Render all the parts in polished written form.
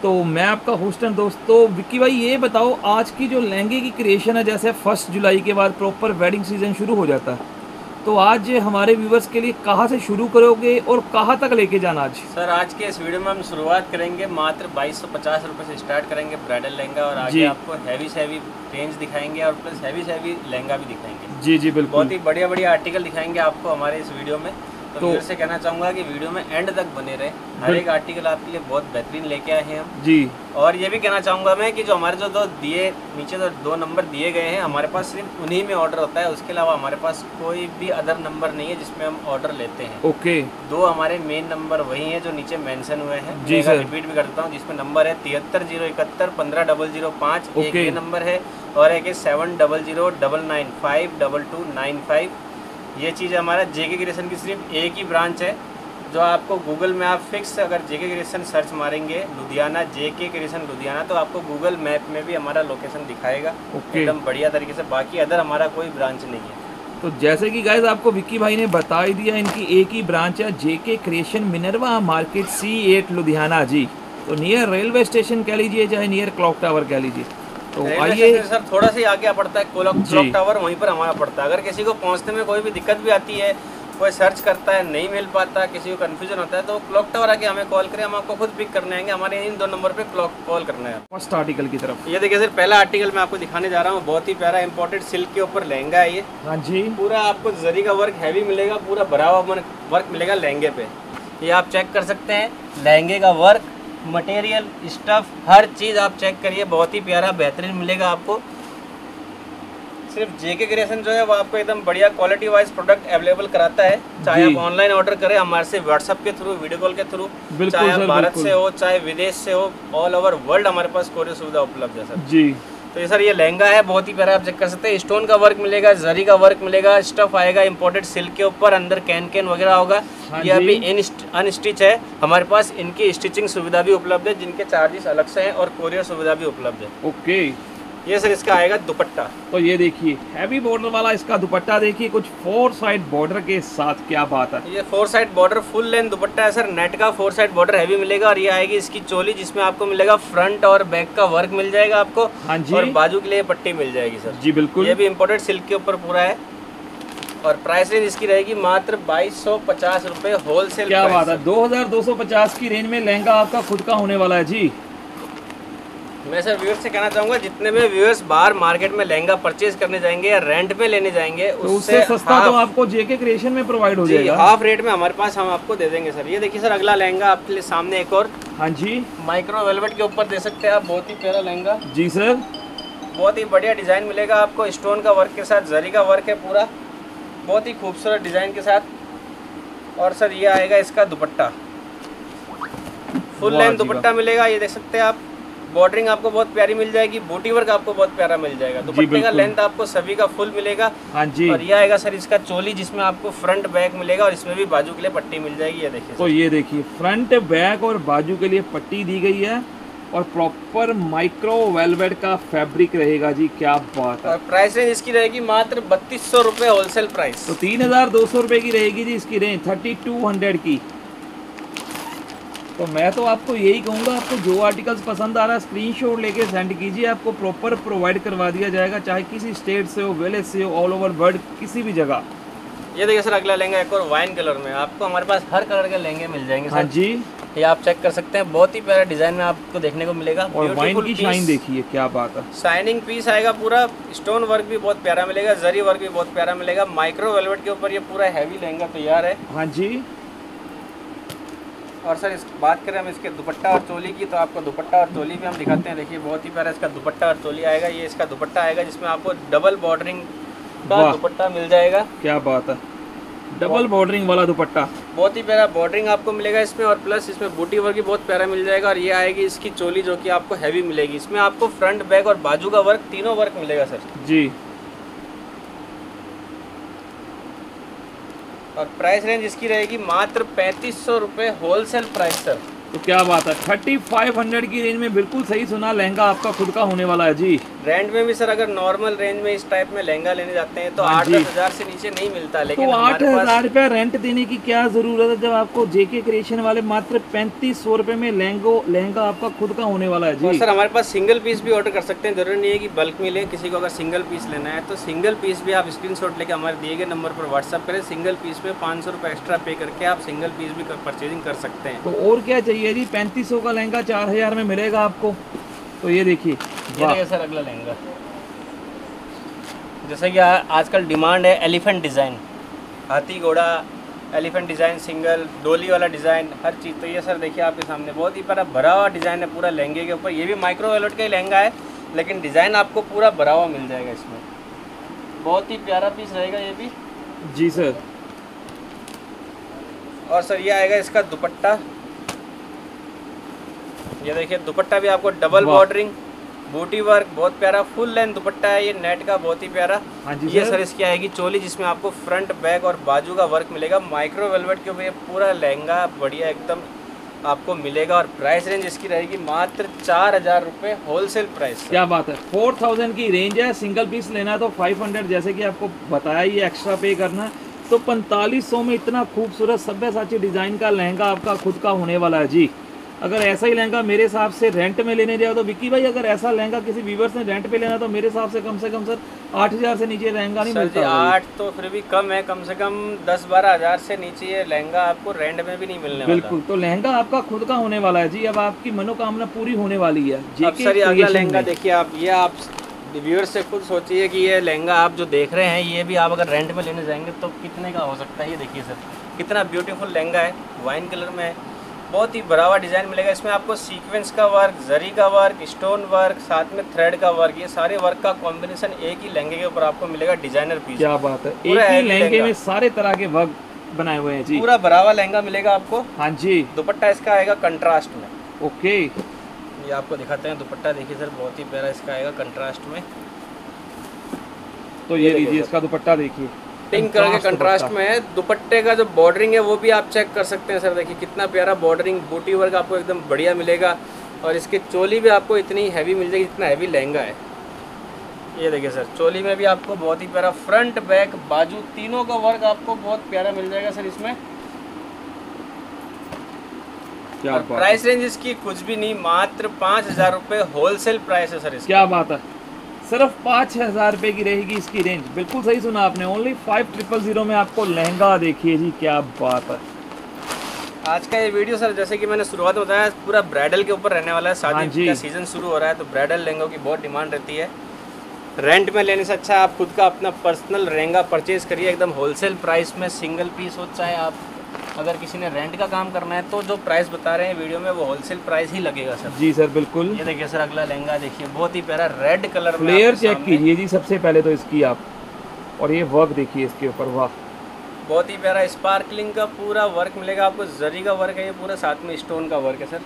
तो मैं आपका होस्ट एंड दोस्त। तो विक्की भाई ये बताओ, आज की जो लहंगे की क्रिएशन है, जैसे 1 जुलाई के बाद प्रॉपर वेडिंग सीजन शुरू हो जाता है, तो आज हमारे व्यूवर्स के लिए कहाँ से शुरू करोगे और कहाँ तक लेके जाना आज? सर आज के इस वीडियो में हम शुरुआत करेंगे मात्र 2250 रुपये से स्टार्ट करेंगे ब्राइडल लहंगा, और आगे आपको हैवी से हैवी रेंज दिखाएंगे और प्लस हैवी से हैवी लहंगा भी दिखाएंगे। जी जी बिल्कुल, बहुत ही बढ़िया बढ़िया आर्टिकल दिखाएंगे आपको हमारे इस वीडियो में। तो फिर से कहना चाहूँगा कि वीडियो में एंड तक बने रहे, हर एक आर्टिकल आपके लिए बहुत बेहतरीन लेके आए हैं हम जी। और ये भी कहना चाहूँगा मैं कि जो हमारे जो नीचे जो 2 नंबर दिए गए हैं, हमारे पास सिर्फ उन्हीं में ऑर्डर होता है, उसके अलावा हमारे पास कोई भी अदर नंबर नहीं है जिसमें हम ऑर्डर लेते हैं। ओके, 2 हमारे मेन नंबर वही हैं जो नीचे मेंशन हुए हैं। जी सर, रिपीट भी करता हूँ, जिसमें नंबर है 73 071 15 005, एक ये नंबर है, और एक है 700 995 2295। ये चीज़ हमारा जेके क्रिएशन की सिर्फ एक ही ब्रांच है, जो आपको गूगल में आप फिक्स अगर जेके क्रिएशन सर्च मारेंगे लुधियाना, जेके क्रिएशन लुधियाना, तो आपको गूगल मैप में भी हमारा लोकेशन दिखाएगा एकदम बढ़िया तरीके से। बाकी अदर हमारा कोई ब्रांच नहीं है। तो जैसे कि गाइस आपको विक्की भाई ने बता ही दिया, इनकी एक ही ब्रांच है, JK Creation Minerva Market C8 Ludhiana ji. तो नियर रेलवे स्टेशन कह लीजिए, चाहे नियर क्लॉक टावर कह लीजिए। तो आइए सर, थोड़ा सा आगे पड़ता है क्लॉक टावर, वहीं पर हमारा पड़ता है। अगर किसी को पहुंचने में कोई भी दिक्कत भी आती है, कोई सर्च करता है नहीं मिल पाता, किसी को कंफ्यूजन होता है, तो क्लॉक टावर आके हमें कॉल करें, हम आपको खुद पिक करने आएंगे। हमारे इन 2 नंबर पे कॉल करना है। फर्स्ट आर्टिकल की तरफ ये देखिए सर, पहला आर्टिकल मैं आपको दिखाने जा रहा हूँ। बहुत ही प्यारा इंपोर्टेड सिल्क के ऊपर लहंगा है ये। हाँ जी, पूरा आपको जरी का वर्क हैवी मिलेगा, पूरा भरा हुआ वर्क मिलेगा लहंगे पे। ये आप चेक कर सकते हैं, लहंगे का वर्क, मटेरियल, स्टफ, हर चीज़ आप चेक करिए, बहुत ही प्यारा बेहतरीन मिलेगा आपको। सिर्फ जेके क्रिएशन जो है वो आपको एकदम बढ़िया क्वालिटी वाइज प्रोडक्ट अवेलेबल कराता है। चाहे आप ऑनलाइन ऑर्डर करें हमारे से व्हाट्सएप के थ्रू, वीडियो कॉल के थ्रू, चाहे आप भारत से हो चाहे विदेश से हो, ऑल ओवर वर्ल्ड हमारे पास कोरियर सुविधा उपलब्ध है सर जी। तो ये सर ये लहंगा है, बहुत ही प्यारा, आप चेक कर सकते हैं। स्टोन का वर्क मिलेगा, जरी का वर्क मिलेगा, स्टफ आएगा इंपोर्टेड सिल्क के ऊपर, अंदर कैन वगैरह होगा। ये अभी अनस्टिच है, हमारे पास इनकी स्टिचिंग सुविधा भी उपलब्ध है, जिनके चार्जेस अलग से हैं, और कोरियर सुविधा भी उपलब्ध है। ओके, ये सर इसका आएगा दुपट्टा। तो ये देखिए हैवी बॉर्डर वाला इसका दुपट्टा, देखिए कुछ 4 साइड बॉर्डर के साथ, क्या बात है। ये 4 side border full length dupatta है सर, नेट का 4 साइड बॉर्डर हैवी मिलेगा। और ये आएगी इसकी चोली, जिसमें आपको मिलेगा फ्रंट और बैक का वर्क मिल जाएगा आपको। हाँ जी, और बाजू के लिए पट्टी मिल जाएगी सर जी बिल्कुल। ये भी इम्पोर्टेड सिल्क के ऊपर पूरा है, और प्राइस रेंज इसकी रहेगी मात्र 2250 रुपये होलसेल। क्या बात है, 2250 की रेंज में लहंगा आपका खुद का होने वाला है जी। मैं सर व्यूअर्स से कहना चाहूँगा, जितने भी व्यूअर्स बाहर मार्केट में लहंगा परचेज करने जाएंगे या रेंट पे लेने जाएंगे, तो उससे सस्ता तो आपको जेके क्रिएशन में प्रोवाइड हो जाएगा। हाफ रेट में हमारे पास हम आपको दे देंगे सर। ये देखिए सर, अगला लहंगा आपके लिए सामने एक और, हाँ जी, माइक्रो वेलवेट के ऊपर दे सकते हैं आप, बहुत ही प्यारा लहंगा जी सर। बहुत ही बढ़िया डिज़ाइन मिलेगा आपको, स्टोन का वर्क के साथ, जरी का वर्क है पूरा, बहुत ही खूबसूरत डिज़ाइन के साथ। और सर ये आएगा इसका दुपट्टा, फुल लेंथ दुपट्टा मिलेगा। ये देख सकते हैं आप, बॉर्डरिंग आपको बहुत प्यारी मिल जाएगी, बूटी वर्क आपको बहुत प्यारा मिल जाएगा। दुपट्टे का लेंथ आपको सभी का फुल मिलेगा। हाँ जी, और ये आएगा सर इसका चोली, जिसमें आपको फ्रंट बैक मिलेगा, और इसमें भी बाजू के लिए पट्टी मिल जाएगी। ये देखिए, तो ये देखिए फ्रंट बैक और बाजू के लिए पट्टी दी गई है, और प्रॉपर माइक्रो वेलवेट का फैब्रिक रहेगा जी, क्या बात है। और प्राइस रेंज इसकी रहेगी मात्र 3200 रुपये होलसेल प्राइस। तो 3200 रुपये की रहेगी जी इसकी रेंज, 3200 की। तो मैं तो आपको यही कहूँगा, आपको जो आर्टिकल्स पसंद आ रहा है स्क्रीनशॉट लेके सेंड कीजिए, आपको प्रॉपर प्रोवाइड करवा दिया जाएगा, चाहे किसी स्टेट से हो, विलेज से हो, ऑल ओवर वर्ल्ड किसी भी जगह। ये देखिए सर, अगला लहंगा एक और वाइन कलर में, आपको हमारे पास हर कलर के लहंगे मिल जाएंगे सर। हाँ जी, ये आप चेक कर सकते हैं, बहुत ही प्यारा डिजाइन में आपको देखने को मिलेगा। और वाइन की शाइन देखिए, क्या बात है, शाइनिंग पीस आएगा पूरा, स्टोन वर्क भी बहुत प्यारा मिलेगा, जरी वर्क भी बहुत प्यारा मिलेगा। माइक्रो वेलवेट के ऊपर ये पूरा हैवी लहंगा तैयार है। हाँ जी। और सर इस बात करें हम इसके दुपट्टा और चोली की, तो आपको दुपट्टा और चोली भी हम दिखाते हैं। देखिए बहुत ही प्यारा इसका दुपट्टा और चोली आएगा। ये इसका दुपट्टा आएगा, जिसमें आपको डबल बॉर्डरिंग का दुपट्टा मिल जाएगा। क्या बात है, डबल बॉर्डरिंग वाला दुपट्टा, बहुत ही प्यारा बॉर्डरिंग आपको मिलेगा इसमें, और प्लस इसमें बूटी वर्क भी बहुत प्यारा मिल जाएगा। और ये आएगी इसकी चोली, जो कि आपको हैवी मिलेगी। इसमें आपको फ्रंट बैक और बाजू का वर्क, तीनों वर्क मिलेगा सर जी। और प्राइस रेंज इसकी रहेगी मात्र 3500 रुपये होलसेल प्राइस सर। तो क्या बात है, 3500 की रेंज में बिल्कुल सही सुना, लहंगा आपका खुद का होने वाला है जी। रेंट में भी सर अगर नॉर्मल रेंज में इस टाइप में लहंगा लेने जाते हैं तो 8-10 हज़ार से नीचे नहीं मिलता। लेकिन तो 8,000 रुपया रेंट देने की क्या जरूरत है, जब आपको जेके क्रिएशन वाले मात्र 3500 रुपये में लहंगा आपका खुद का होने वाला है जी। और सर हमारे पास सिंगल पीस भी ऑर्डर कर सकते हैं, जरूरी नहीं है कि बल्क में लें। किसी को अगर सिंगल पीस लेना है तो सिंगल पीस भी आप स्क्रीनशॉट लेके हमारे दिए गए नंबर पर व्हाट्सअप करें। सिंगल पीस पे 500 रुपये एक्स्ट्रा पे करके आप सिंगल पीस भी परचेजिंग कर सकते हैं। तो और क्या चाहिए जी, 3500 का लहंगा 4000 में मिलेगा आपको। तो ये देखिए सर अगला लहंगा, जैसे कि आजकल डिमांड है एलिफेंट डिज़ाइन, हाथी घोड़ा एलिफेंट डिज़ाइन, सिंगल डोली वाला डिज़ाइन, हर चीज़। तो ये सर देखिए आपके सामने बहुत ही प्यारा भरा हुआ डिज़ाइन है पूरा लहंगे के ऊपर। ये भी माइक्रो वेलवेट का ही लहंगा है, लेकिन डिज़ाइन आपको पूरा भरा हुआ मिल जाएगा इसमें। बहुत ही प्यारा पीस रहेगा ये भी जी सर। और सर ये आएगा इसका दुपट्टा, ये देखिए दुपट्टा भी आपको डबल बॉर्डरिंग, बूटी वर्क, बहुत प्यारा फुल लेंथ दुपट्टा है ये नेट का, बहुत ही प्यारा। हाँ जी ये सर इसकी आएगी चोली, जिसमें आपको फ्रंट बैक और बाजू का वर्क मिलेगा। माइक्रो वेलवेट के ऊपर ये पूरा लहंगा बढ़िया एकदम आपको मिलेगा। और प्राइस रेंज इसकी रहेगी मात्र 4000 रुपये होलसेल प्राइस। क्या बात है, 4000 की रेंज है। सिंगल पीस लेना तो 500, जैसे कि आपको बताया ये एक्स्ट्रा पे करना। तो 4500 में इतना खूबसूरत सब्यसाची डिज़ाइन का लहंगा आपका खुद का होने वाला है जी। अगर ऐसा ही लहंगा मेरे हिसाब से रेंट में लेने जाओ तो विक्की भाई, अगर ऐसा लहंगा किसी व्यूवर्स ने रेंट पे लेना तो मेरे हिसाब से कम सर 8000 से नीचे लहंगा नहीं मिलता। 8 तो फिर भी कम है, कम से कम 10-12 हज़ार से नीचे ये लहंगा आपको रेंट में भी नहीं मिलने वाला। बिल्कुल, तो लहंगा आपका खुद का होने वाला है जी। अब आपकी मनोकामना पूरी होने वाली है। अब सर ये अगला लहंगा देखिए आप, ये आप व्यूअर्स से खुद सोचिए कि ये लहंगा आप जो देख रहे हैं ये भी आप अगर रेंट में लेने जाएंगे तो कितने का हो सकता है। ये देखिए सर कितना ब्यूटीफुल लहंगा है, वाइन कलर में है, बहुत ही भरा हुआ डिज़ाइन मिलेगा। इसमें आपको सीक्वेंस का वर्क, जरी का वर्क, स्टोन वर्क, साथ में थ्रेड का वर्क, ये सारे वर्क का कॉम्बिनेशन एक ही लहंगे के ऊपर आपको मिलेगा। डिजाइनर पीस, क्या बात है, एक ही लहंगे में सारे तरह के वर्क बनाए हुए हैं जी। पूरा भरा हुआ लहंगा मिलेगा आपको। हाँ जी। दुपट्टा इसका आएगा कंट्रास्ट में। ओके, ये आपको दिखाते हैं दुपट्टा, देखिए सर बहुत ही प्यारा इसका आएगा कंट्रास्ट में। तो ये लीजिए इसका दुपट्टा देखिए, पिंक कलर के कंट्रास्ट में है। दुपट्टे का जो बॉर्डरिंग है वो भी आप चेक कर सकते हैं सर, देखिए कितना प्यारा बॉर्डरिंग, बूटी वर्क आपको एकदम बढ़िया मिलेगा। और इसकी चोली भी आपको इतनी हैवी मिल जाएगी जितना हैवी लहंगा है। ये देखिए सर चोली में भी आपको बहुत ही प्यारा फ्रंट बैक बाजू तीनों का वर्क आपको बहुत प्यारा मिल जाएगा सर इसमें। क्या और प्राइस रेंज इसकी कुछ भी नहीं, मात्र 5000 रुपये होलसेल प्राइस है सर इसकी। क्या बात है, सिर्फ 5000 रुपये की रहेगी इसकी रेंज। बिल्कुल सही सुना आपने, ओनली 5000 में आपको लहंगा देखिए जी, क्या बात है। आज का ये वीडियो सर जैसे कि मैंने शुरुआत में बताया पूरा ब्राइडल के ऊपर रहने वाला है। शादी का सीजन शुरू हो रहा है तो ब्राइडल लहंगों की बहुत डिमांड रहती है। रेंट में लेने से अच्छा आप खुद का अपना पर्सनल लहंगा परचेज करिए एकदम होलसेल प्राइस में, सिंगल पीस हो चाहे आप अगर किसी ने रेंट का काम करना है तो जो प्राइस बता रहे हैं वीडियो में वो होलसेल प्राइस ही लगेगा सर। जी सर बिल्कुल। ये देखिए सर अगला लहंगा देखिए, बहुत ही प्यारा रेड कलर में, फ्लेयर चेक कीजिए जी सबसे पहले तो इसकी आप, और ये वर्क देखिए इसके ऊपर, वाह बहुत ही प्यारा स्पार्कलिंग का पूरा वर्क मिलेगा आपको। जरी का वर्क है ये पूरा, साथ में स्टोन का वर्क है सर।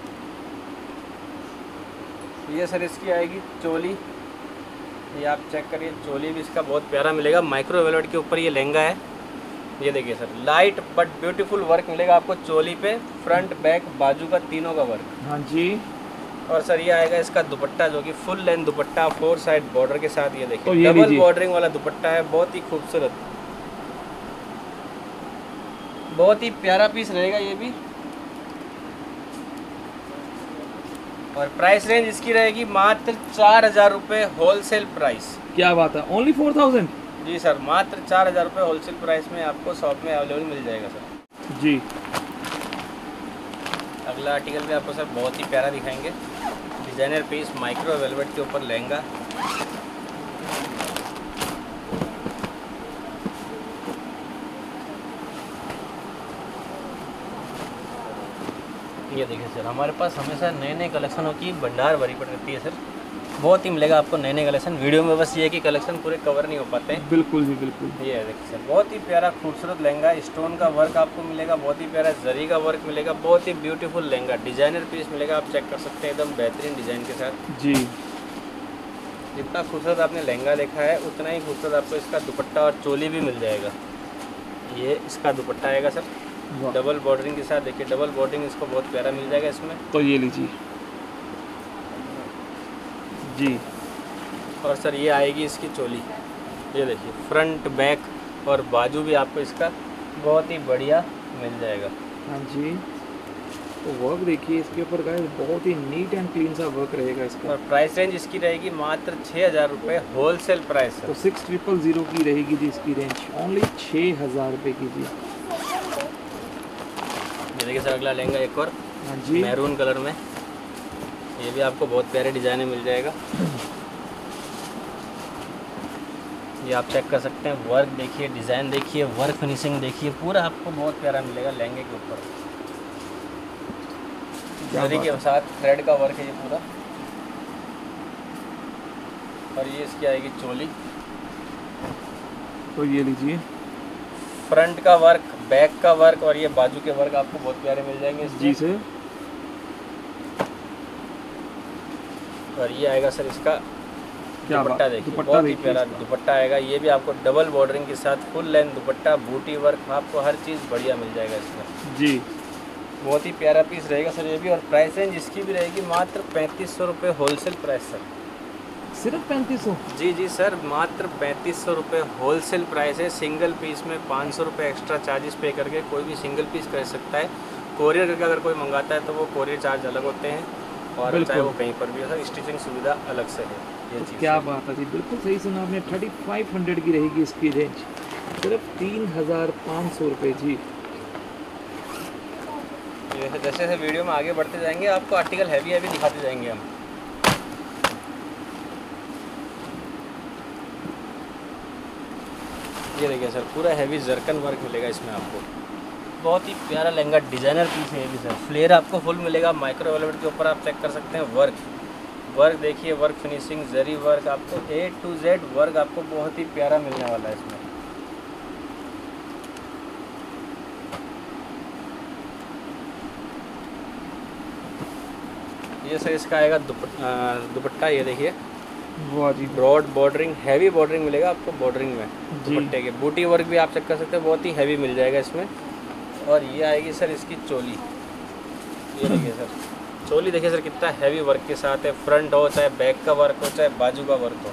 ये सर इसकी आएगी चोली, ये आप चेक करिए, चोली भी इसका बहुत प्यारा मिलेगा। माइक्रो वेलवेट के ऊपर ये लहंगा है। ये देखिए sir light but beautiful work मिलेगा आपको चोली पे, फ्रंट बैक बाजू का तीनों का वर्क। हाँ जी। और सर ये आएगा इसका दुपट्टा जो कि full length dupatta 4 side border के साथ। ये देखिए तो ये डबल बॉर्डरिंग वाला दुपट्टा है, बहुत ही खूबसूरत, बहुत ही प्यारा पीस रहेगा ये भी। और प्राइस रेंज इसकी रहेगी मात्र 4000 रुपये होलसेल प्राइस। क्या बात है, ओनली 4000? जी सर मात्र 4000 रुपये होलसेल प्राइस में आपको शॉप में अवेलेबल मिल जाएगा सर जी। अगला आर्टिकल भी आपको सर बहुत ही प्यारा दिखाएंगे, डिजाइनर पीस माइक्रो वेलवेट के ऊपर लहंगा। ये देखिए सर हमारे पास हमेशा नए नए कलेक्शनों की भंडार भरी पड़ रहती है सर, बहुत ही मिलेगा आपको नए नए कलेक्शन। वीडियो में बस ये है कि कलेक्शन पूरे कवर नहीं हो पाते हैं। बिल्कुल जी बिल्कुल। ये देखिए सर बहुत ही प्यारा खूबसूरत लहंगा, स्टोन का वर्क आपको मिलेगा, बहुत ही प्यारा जरी का वर्क मिलेगा, बहुत ही ब्यूटीफुल लहंगा, डिजाइनर पीस मिलेगा, आप चेक कर सकते हैं एकदम बेहतरीन डिजाइन के साथ जी। जितना खूबसूरत आपने लहंगा देखा है उतना ही खूबसूरत आपको इसका दुपट्टा और चोली भी मिल जाएगा। ये इसका दुपट्टा आएगा सर डबल बॉर्डरिंग के साथ, देखिए डबल बॉर्डरिंग इसको बहुत प्यारा मिल जाएगा इसमें। तो ये लीजिए जी, और सर ये आएगी इसकी चोली, ये देखिए फ्रंट बैक और बाजू भी आपको इसका बहुत ही बढ़िया मिल जाएगा। हाँ जी, तो वर्क देखिए इसके ऊपर गाइस, बहुत ही नीट एंड क्लीन सा वर्क रहेगा इसका। और प्राइस रेंज इसकी रहेगी मात्र 6000 रुपये होलसेल प्राइस है। तो 6000 की रहेगी जी इसकी रेंज, ओनली 6000 रुपये की जी। ये देखिए सर अगला लहंगा एक और हाँ जी, मैरून कलर में, ये भी आपको बहुत प्यारे डिज़ाइन में मिल जाएगा। ये आप चेक कर सकते हैं, वर्क देखिए, डिज़ाइन देखिए, वर्क फिनिशिंग देखिए, पूरा आपको बहुत प्यारा मिलेगा लहंगे के ऊपर। जरी के साथ थ्रेड का वर्क है ये पूरा। और ये इसकी आएगी चोली, तो ये लीजिए, फ्रंट का वर्क, बैक का वर्क और ये बाजू के वर्क आपको बहुत प्यारे मिल जाएंगे इसमें। जी सर। और ये आएगा सर इसका क्या दुपट्टा, देखिए बहुत ही प्यारा दुपट्टा आएगा। ये भी आपको डबल बॉर्डरिंग के साथ फुल लेंथ दुपट्टा, बूटी वर्क, आपको हर चीज़ बढ़िया मिल जाएगा इसमें जी। बहुत ही प्यारा पीस रहेगा सर ये भी। और प्राइस रेंज इसकी भी रहेगी मात्र 3500 रुपये होलसेल प्राइस सर। सिर्फ 3500? जी जी सर, मात्र 3500 रुपये होलसेल प्राइस है। सिंगल पीस में 500 रुपये एक्स्ट्रा चार्जेस पे करके कोई भी सिंगल पीस कर सकता है। कोरियर करके अगर कोई मंगाता है तो वो कोरियर चार्ज अलग होते हैं, और चाहे वो कहीं पर भी हो सर, स्टिचिंग सुविधा अलग से है ये तो चीज़। क्या बात है जी, बिल्कुल सही सुना आपने। 3500 की रहेगी इसकी रेंज, सिर्फ 3500 रुपये जी। जैसे जैसे वीडियो में आगे बढ़ते जाएंगे आपको आर्टिकल हैवी हैवी दिखाते जाएंगे हम। ये देखिए सर, पूरा हैवी जरकन वर्क मिलेगा इसमें आपको, बहुत ही प्यारा लहंगा, डिज़ाइनर पीस है ये भी सर। फ्लेयर आपको फुल मिलेगा, माइक्रो वेलवेट के ऊपर आप चेक कर सकते हैं। वर्क देखिए, वर्क फिनिशिंग, जरी वर्क, आपको A to Z वर्क आपको बहुत ही प्यारा मिलने वाला है इसमें। ये सर इसका आएगा दुपट्टा, ये देखिए वाह जी, ब्रॉड बॉर्डरिंग, हैवी बॉर्डरिंग मिलेगा आपको बॉर्डरिंग में दुपट्टे के। बूटी वर्क भी आप चेक कर सकते हैं, बहुत ही हैवी मिल जाएगा इसमें। और ये आएगी सर इसकी चोली, ये देखिए सर चोली देखिए सर कितना हैवी वर्क के साथ है। फ्रंट हो चाहे बैक का वर्क हो चाहे बाजू का वर्क हो।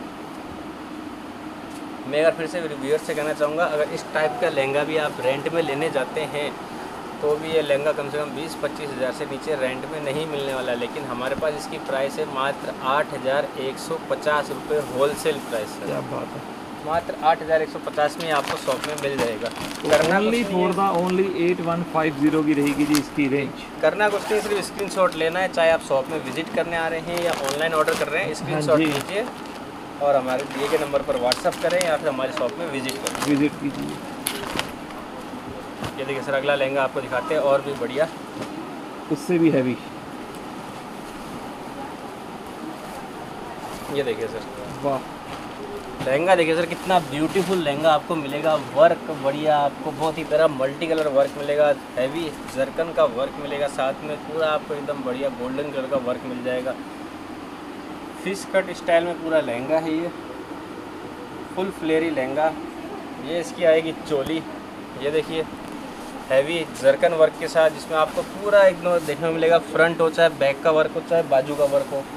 मैं अगर फिर से व्यूअर से कहना चाहूँगा, अगर इस टाइप का लहंगा भी आप रेंट में लेने जाते हैं तो भी ये लहंगा कम से कम 20-25 हज़ार से नीचे रेंट में नहीं मिलने वाला। लेकिन हमारे पास इसकी प्राइस है मात्र 8150 रुपये होलसेल प्राइस है। क्या बात है, मात्र 8150 में आपको शॉप में मिल जाएगा। करना ओनली फॉर द ओनली 8150 की रहेगी जी इसकी रेंज। करना कुछ नहीं, सिर्फ स्क्रीनशॉट लेना है, चाहे आप शॉप में विजिट करने आ रहे हैं या ऑनलाइन ऑर्डर कर रहे हैं, स्क्रीनशॉट लीजिए और हमारे दिए गए नंबर पर व्हाट्सअप करें या फिर हमारी शॉप में विजिट कीजिए। ये देखिए सर अगला लहंगा आपको दिखाते हैं और भी बढ़िया, उससे भी हैवी। ये देखिए सर, वाह, लहंगा देखिए सर कितना ब्यूटीफुल लहंगा आपको मिलेगा। वर्क बढ़िया, आपको बहुत ही प्यारा मल्टी कलर वर्क मिलेगा, हैवी जरकन का वर्क मिलेगा, साथ में पूरा आपको एकदम बढ़िया गोल्डन कलर का वर्क मिल जाएगा। फिश कट स्टाइल में पूरा लहंगा है ये, फुल फ्लेयरी लहंगा। ये इसकी आएगी चोली, ये देखिए हैवी जरकन वर्क के साथ, जिसमें आपको पूरा एकदम देखने में मिलेगा। फ्रंट हो चाहे बैक का वर्क हो चाहे बाजू का वर्क हो।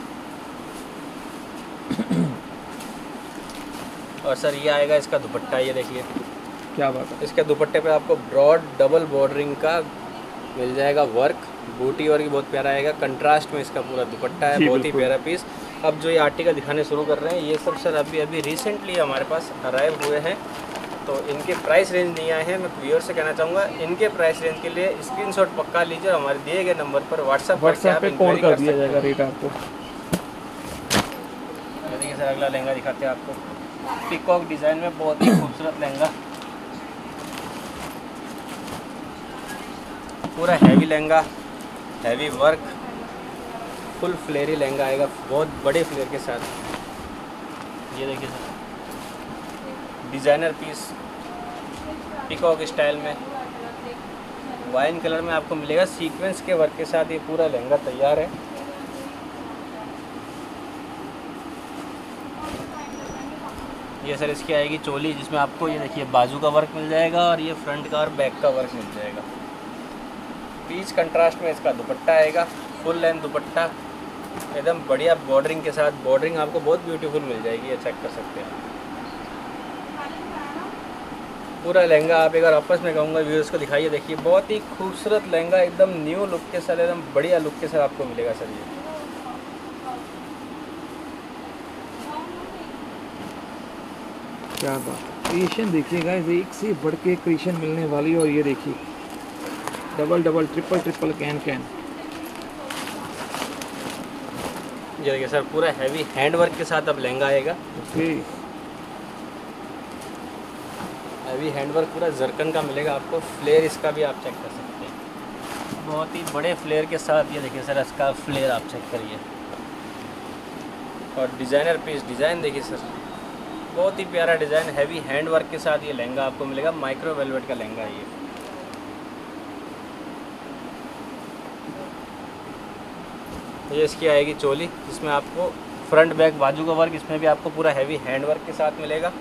और सर ये आएगा इसका दुपट्टा, ये देखिए क्या बात है। इसके दुपट्टे पे आपको ब्रॉड डबल बॉर्डरिंग का मिल जाएगा वर्क, बूटी वर्क भी बहुत प्यारा आएगा। कंट्रास्ट में इसका पूरा दुपट्टा है, बहुत ही प्यारा पीस। अब जो ये आर्टिकल दिखाने शुरू कर रहे हैं ये सब सर अभी रिसेंटली हमारे पास अराइव हुए हैं, तो इनके प्राइस रेंज नहीं आए हैं। मैं व्यूअर से कहना चाहूँगा इनके प्राइस रेंज के लिए स्क्रीनशॉट पक्का लीजिए और हमारे दिए गए नंबर पर व्हाट्सएप पे कॉल कर दिया जाएगा रेट आपको। देखिए सर अगला लहंगा दिखाते हैं आपको, पीकॉक डिज़ाइन में बहुत ही खूबसूरत लहंगा, पूरा heavy lehenga, heavy work, full flary lehenga आएगा बहुत बड़े फ्लेयर के साथ। ये देखिए sir designer piece peacock style में, वाइन कलर में आपको मिलेगा, सीक्वेंस के वर्क के साथ ये पूरा लहंगा तैयार है। ये सर इसकी आएगी चोली, जिसमें आपको ये देखिए बाजू का वर्क मिल जाएगा और ये फ्रंट का और बैक का वर्क मिल जाएगा। पीच कंट्रास्ट में इसका दुपट्टा आएगा, फुल लेंथ दुपट्टा, एकदम बढ़िया बॉर्डरिंग के साथ। बॉर्डरिंग आपको बहुत ब्यूटीफुल मिल जाएगी, ये चेक कर सकते हैं। पूरा लहंगा आप एक बार आपस में कहूँगा व्यूअर्स को दिखाइए, देखिए बहुत ही खूबसूरत लहंगा, एकदम न्यू लुक के साथ, एकदम बढ़िया लुक के साथ आपको मिलेगा सर ये। क्या बात, क्रिएशन देखिएगा, एक से बढ़ के क्रिएशन मिलने वाली है। और ये देखिए डबल डबल ट्रिपल कैन। ये देखिए सर, पूरा हैवी हैंडवर्क के साथ अब लहंगा आएगा। ओके, हैवी हैंडवर्क पूरा जरकन का मिलेगा आपको। फ्लेयर इसका भी आप चेक कर सकते हैं, बहुत ही बड़े फ्लेयर के साथ। ये देखिए सर, इसका फ्लेयर आप चेक करिए। और डिज़ाइनर पीस, डिज़ाइन देखिए सर, बहुत ही प्यारा डिज़ाइन, हैवी हैंडवर्क के साथ ये लहंगा आपको मिलेगा। माइक्रो वेलवेट का लहंगा है ये। ये इसकी आएगी चोली, जिसमें आपको फ्रंट बैक बाजू का वर्क, इसमें भी आपको पूरा हैवी हैंडवर्क के साथ मिलेगा।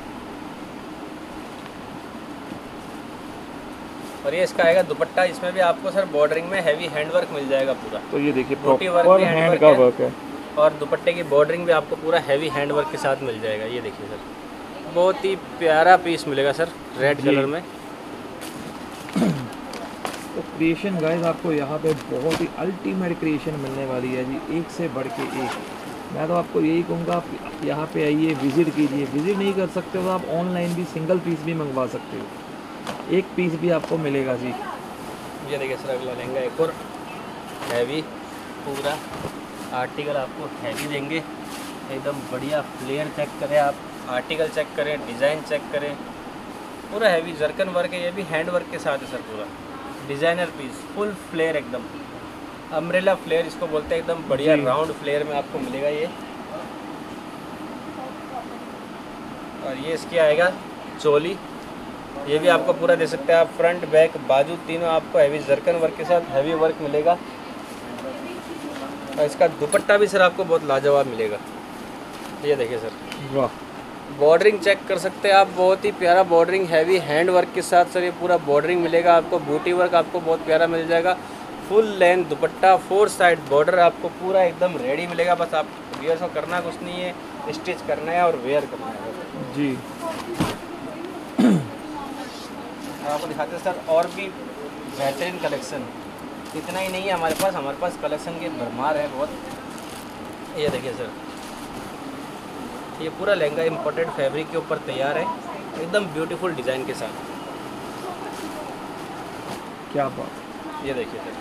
और ये इसका आएगा दुपट्टा, इसमें भी आपको सर बॉर्डरिंग में हैवी हैंडवर्क मिल जाएगा पूरा। तो ये देखिए मोटी वर्क प्रॉपर भी हैंड का वर्क है। और दुपट्टे की बॉर्डरिंग भी आपको पूरा हैवी हैंडवर्क के साथ मिल जाएगा। ये देखिए सर, बहुत ही प्यारा पीस मिलेगा सर, रेड कलर में। तो क्रिएशन गाइस आपको यहाँ पे बहुत ही अल्टीमेट क्रिएशन मिलने वाली है जी, एक से बढ़ के एक। मैं तो आपको यही कहूँगा, आप यहाँ पे आइए, विज़िट कीजिए। विज़िट नहीं कर सकते तो आप ऑनलाइन भी सिंगल पीस भी मंगवा सकते हो, एक पीस भी आपको मिलेगा जी। ये देखिए सर, अगला लहंगा एक और हैवी, पूरा आर्टिकल आपको हैवी देंगे, एकदम बढ़िया। फ्लेयर चेक करें आप, आर्टिकल चेक करें, डिज़ाइन चेक करें, पूरा हैवी जरकन वर्क है। ये भी हैंड वर्क के साथ है सर, पूरा डिज़ाइनर पीस, फुल फ्लेयर, एकदम अम्ब्रेला फ्लेयर इसको बोलते हैं, एकदम बढ़िया राउंड फ्लेयर में आपको मिलेगा ये। और ये इसकी आएगा चोली, ये भी आपको पूरा दे सकते हैं आप, फ्रंट बैक बाजू तीनों आपको हैवी जरकन वर्क के साथ हैवी वर्क मिलेगा। और इसका दुपट्टा भी सर आपको बहुत लाजवाब मिलेगा। ये देखिए सर, वाह, बॉर्डरिंग चेक कर सकते हैं आप, बहुत ही प्यारा बॉर्डरिंग, हैवी हैंड वर्क के साथ सर ये पूरा बॉर्डरिंग मिलेगा आपको। बूटी वर्क आपको बहुत प्यारा मिल जाएगा, full length dupatta, 4 side border आपको पूरा एकदम रेडी मिलेगा। बस आप वियर को करना कुछ नहीं है, स्टिच करना है और वेयर करना है जी। आपको दिखाते हैं सर और भी बेहतरीन कलेक्शन। इतना ही नहीं है हमारे पास कलेक्शन के भरमार है बहुत। ये देखिए सर, ये पूरा लहंगा इम्पोर्टेड फैब्रिक के ऊपर तैयार है, एकदम ब्यूटीफुल डिज़ाइन के साथ। क्या बात, ये देखिए सर,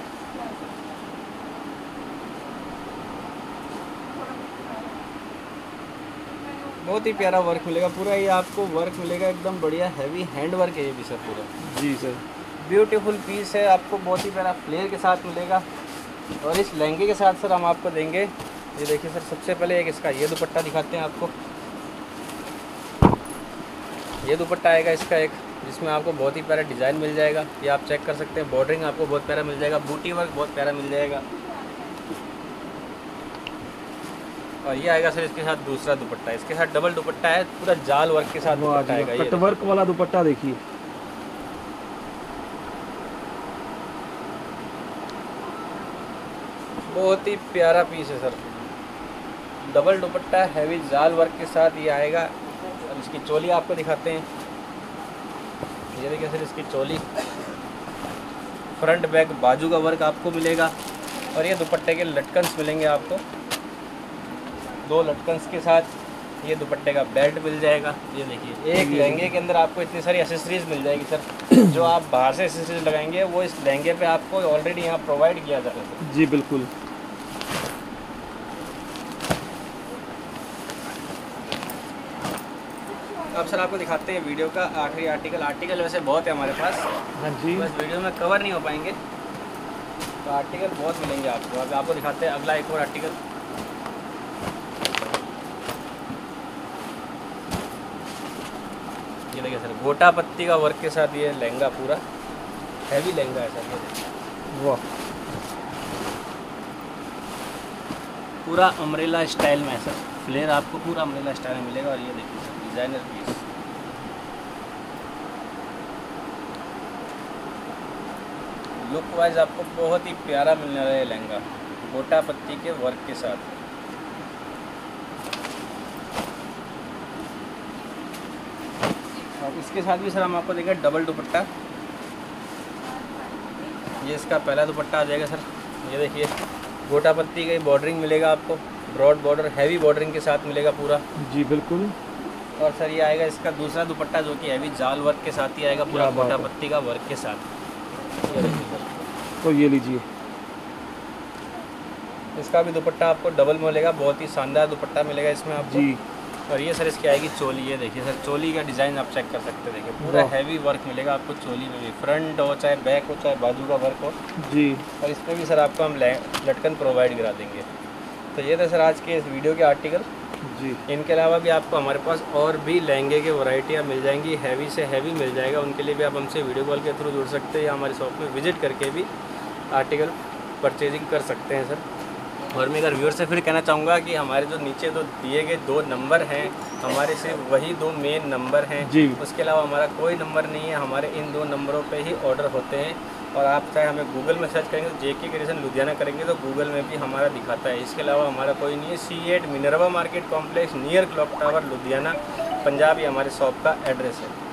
बहुत ही प्यारा वर्क मिलेगा पूरा। ये आपको वर्क मिलेगा एकदम बढ़िया, हैवी हैंड वर्क है ये भी सर पूरा। जी सर, ब्यूटीफुल पीस है, आपको बहुत ही प्यारा फ्लेयर के साथ मिलेगा। और इस लहंगे के साथ सर हम आपको देंगे, ये देखिए सर, सबसे पहले एक इसका ये दुपट्टा दिखाते हैं आपको। ये दुपट्टा आएगा इसका एक, जिसमें आपको बहुत ही प्यारा डिज़ाइन मिल जाएगा। ये आप चेक कर सकते हैं, बॉर्डरिंग आपको बहुत प्यारा मिल जाएगा, बूटी वर्क बहुत प्यारा मिल जाएगा। और ये आएगा सर इसके साथ दूसरा दुपट्टा, इसके साथ डबल दुपट्टा है, पूरा जाल वर्क के साथ दुपट्टा आएगा। ये कट वर्क वाला दुपट्टा देखिए, बहुत ही प्यारा पीस है सर, डबल दुपट्टा हैवी जाल वर्क के साथ ये आएगा। और इसकी चोली आपको दिखाते हैं, ये देखिए सर, इसकी चोली, फ्रंट बैक बाजू का वर्क आपको मिलेगा। और ये दुपट्टे के लटकन्स मिलेंगे आपको, 2 लटकन्स के साथ ये दुपट्टे का बेल्ट मिल जाएगा। ये देखिए, एक लहंगे के अंदर आपको इतनी सारी एसेसरीज मिल जाएगी सर। जो आप बाहर से एसेसरीज लगाएंगे वो इस लहंगे पे आपको ऑलरेडी यहाँ प्रोवाइड किया जाता है। जी बिल्कुल। अब सर आपको दिखाते हैं वीडियो का आखिरी आर्टिकल वैसे बहुत है हमारे पास, हाँ जी, बस वीडियो में कवर नहीं हो पाएंगे, तो आर्टिकल बहुत मिलेंगे आपको। अब आपको दिखाते हैं अगला एक और आर्टिकल। ये देखिए सर, गोटा पत्ती का वर्क के साथ ये लहंगा, पूरा हैवी लहंगा है सर। ये देखिए, वाह, पूरा अम्ब्रेला स्टाइल में है सर, फ्लेयर आपको पूरा अम्ब्रेला स्टाइल में मिलेगा। और ये देखिए sir, designer piece, look wise आपको बहुत ही प्यारा मिलने वाला है लहंगा, गोटा पत्ती के वर्क के साथ। और इसके साथ भी सर हम आपको देंगे डबल दुपट्टा। ये इसका पहला दुपट्टा आ जाएगा सर, ये देखिए गोटा पत्ती का बॉर्डरिंग मिलेगा आपको, ब्रॉड बॉर्डर हैवी बॉर्डरिंग के साथ मिलेगा पूरा। जी बिल्कुल। और सर ये आएगा इसका दूसरा दुपट्टा जो कि हैवी जाल वर्क के साथ ही आएगा, पूरा गोटा पत्ती का वर्क के साथ। ये देखिए सर, तो ये लीजिए, इसका भी दुपट्टा आपको डबल मिलेगा, बहुत ही शानदार दुपट्टा मिलेगा इसमें आपको जी। और ये सर इसकी आएगी चोली। ये देखिए सर चोली का डिज़ाइन आप चेक कर सकते हैं, देखिए पूरा हैवी वर्क मिलेगा आपको चोली में भी, फ्रंट हो चाहे बैक हो चाहे बाजू का वर्क हो जी। और इसमें भी सर आपको हम लटकन प्रोवाइड करा देंगे। तो ये था सर आज के इस वीडियो के आर्टिकल जी। इनके अलावा भी आपको हमारे पास और भी लहंगे के वैरायटियाँ मिल जाएंगी, हैवी से हैवी मिल जाएगा। उनके लिए भी आप हमसे वीडियो कॉल के थ्रू जुड़ सकते हैं या हमारी शॉप में विजिट करके भी आर्टिकल परचेजिंग कर सकते हैं सर। और मैं अगर व्यूअर से फिर कहना चाहूँगा कि हमारे जो नीचे जो दिए गए 2 नंबर हैं, हमारे सिर्फ वही 2 मेन नंबर हैं जी। उसके अलावा हमारा कोई नंबर नहीं है, हमारे इन 2 नंबरों पे ही ऑर्डर होते हैं। और आप चाहे हमें गूगल में सर्च करेंगे तो जेके क्रिएशन लुधियाना करेंगे तो गूगल में भी हमारा दिखाता है। इसके अलावा हमारा कोई नहीं है। C8 Minerva Market complex near clock tower Ludhiana Punjab, ये हमारे शॉप का एड्रेस है।